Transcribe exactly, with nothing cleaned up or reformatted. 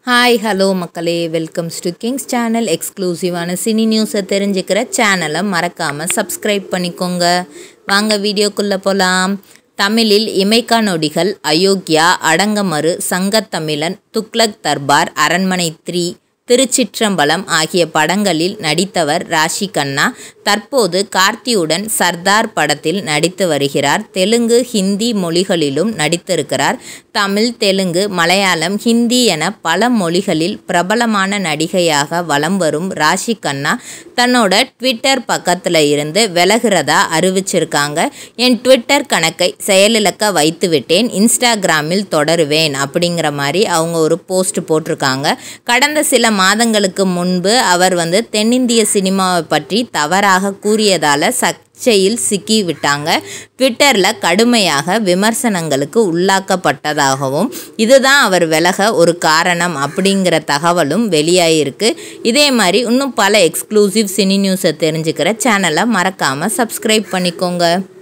Hi hello மக்களே, welcomes to Kings channel. எக்ஸ்க்ளூசிவான cine நியூஸை தெரிஞ்சுக்கிற சேனலை மறக்காமல் சப்ஸ்கிரைப் பண்ணிக்கோங்க. வாங்க வீடியோக்குள்ளே போகலாம். தமிழில் இமைக்கா நொடிகள், அயோக்கியா, அடங்கமறு, சங்கத்தமிழன், துக்ளக் தர்பார், அரண்மனை த்ரீ, திருச்சிற்றம்பலம் ஆகிய படங்களில் நடித்தவர் ராஷி கண்ணா. தற்போது கார்த்தியுடன் சர்தார் படத்தில் நடித்து வருகிறார். தெலுங்கு, ஹிந்தி மொழிகளிலும் நடித்திருக்கிறார். தமிழ், தெலுங்கு, மலையாளம், ஹிந்தி என பல மொழிகளில் பிரபலமான நடிகையாக வலம் வரும் ராஷி கண்ணா தன்னோட ட்விட்டர் பக்கத்தில் இருந்து விலகிறதா அறிவிச்சிருக்காங்க. என் ட்விட்டர் கணக்கை செயலிழக்க வைத்து விட்டேன், இன்ஸ்டாகிராமில் தொடருவேன் அப்படிங்கிற மாதிரி அவங்க ஒரு போஸ்ட் போட்டிருக்காங்க. கடந்த சில மாதங்களுக்கு முன்பு அவர் வந்து தென்னிந்திய சினிமாவை பற்றி தவறாக கூறியதால் சர்ச்சையில் சிக்கி விட்டாங்க. ட்விட்டரில் கடுமையாக விமர்சனங்களுக்கு உள்ளாக்கப்பட்டதாகவும் இதுதான் அவர் விலக ஒரு காரணம் அப்படிங்கிற தகவலும் வெளியாகிருக்கு. இதே மாதிரி இன்னும் பல எக்ஸ்க்ளூசிவ் சினி நியூஸை தெரிஞ்சுக்கிற சேனலை மறக்காமல் சப்ஸ்கிரைப் பண்ணிக்கோங்க.